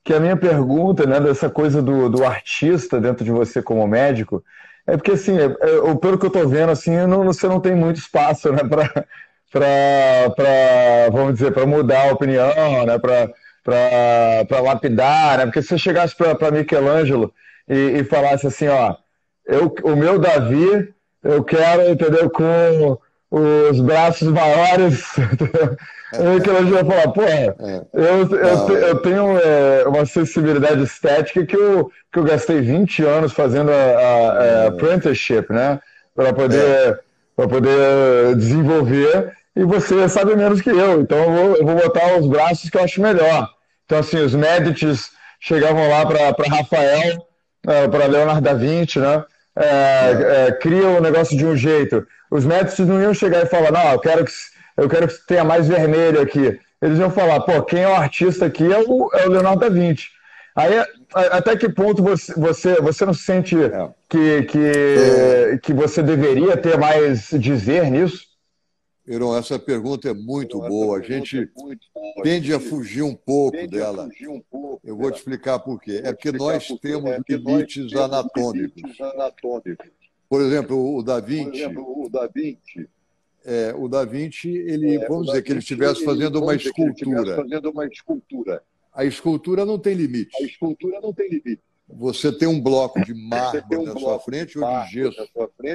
que a minha pergunta, né, dessa coisa do artista dentro de você como médico, é porque, assim, pelo que eu tô vendo, assim, você não tem muito espaço, né, vamos dizer, para mudar a opinião, né, para lapidar, né, porque se você chegasse para Michelangelo e falasse assim, ó, o meu Davi, eu quero, entendeu, com os braços maiores, aí que ela já vai falar, pô, eu Não, tenho uma sensibilidade estética que eu gastei 20 anos fazendo a apprenticeship, né? Para é, poder desenvolver, e você sabe menos que eu, então eu vou botar os braços que eu acho melhor. Então, assim, os Médicis chegavam lá para Rafael, para Leonardo da Vinci, né? não. Cria o negócio de um jeito. Os Médicis não iam chegar e falar, não, eu quero que tenha mais vermelho aqui. Eles iam falar, pô, quem é o artista aqui é o Leonardo da Vinci. Aí, até que ponto você não sente É. É, que você deveria ter mais dizer nisso? Heron, essa pergunta é muito boa. A gente tende a fugir um pouco dela. Eu vou te explicar por quê. É porque nós temos limites anatômicos. Por exemplo, o Da Vinci, ele, vamos dizer que ele estivesse fazendo uma escultura. A escultura não tem limite. Você tem um bloco de mármore na sua frente ou de gesso,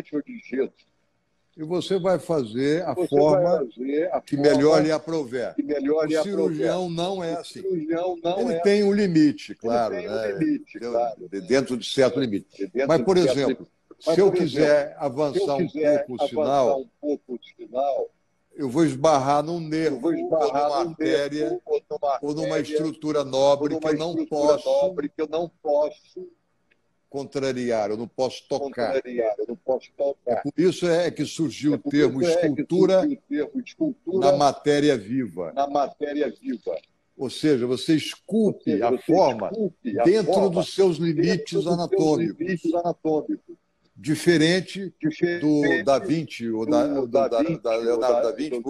e você vai fazer a forma que melhor lhe aprouver. O cirurgião não é assim. Ele tem um limite, claro, né? Dentro de certo limite. Mas, por exemplo, se eu quiser avançar um pouco o sinal, eu vou esbarrar num nervo ou numa artéria ou numa estrutura nobre que eu não posso contrariar, eu não posso tocar. É por isso que surgiu o termo escultura na matéria viva. Ou seja, você esculpe a forma dentro dos seus limites anatômicos, diferente do Da Vinci ou da Leonardo da Vinci,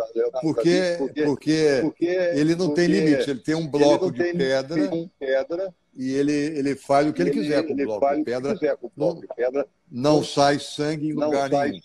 porque ele não tem limite, ele tem um bloco de pedra e ele faz o que ele quiser com o bloco de pedra, não sai sangue em lugar nenhum.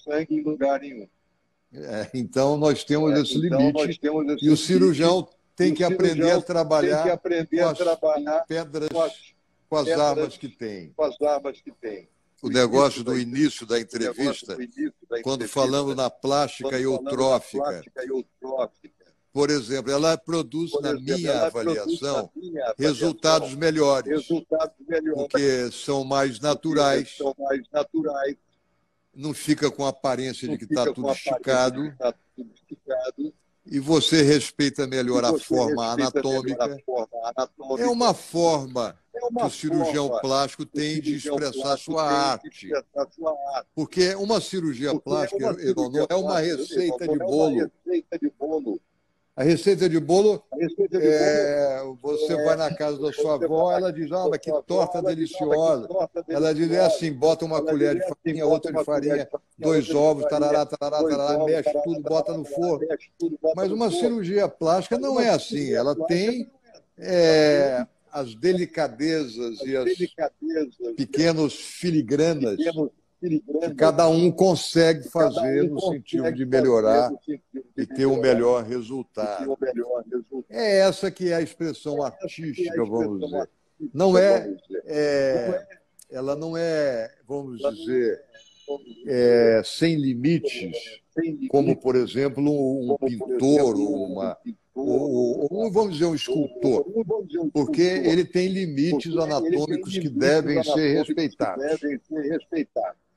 Então, nós temos esse limite e o cirurgião tem que aprender a trabalhar com as pedras, com as armas que tem. O negócio do início da entrevista, quando falamos na plástica eutrófica, por exemplo, ela produz, na minha avaliação, resultados melhores, porque são mais naturais, não fica com a aparência de que está tudo esticado, e você respeita melhor a forma anatômica. É uma forma que o cirurgião plástico tem de expressar sua arte. Porque uma cirurgia plástica, não é uma receita de bolo. A receita de bolo, você vai na casa da sua avó, ela diz, mas que torta deliciosa. Ela diz, assim, bota uma colher de farinha, outra de farinha, 2 ovos, tarará, tarará, tarará, mexe tudo, bota no forno. Mas uma cirurgia plástica não é assim. Ela tem as delicadezas e as pequenos filigranas que cada um consegue fazer no sentido de melhorar e ter um melhor resultado. É essa que é a expressão artística, vamos dizer. Não ela não é, vamos dizer, sem limites, como, por exemplo, um pintor ou vamos dizer, um escultor, porque ele tem limites anatômicos que devem ser respeitados.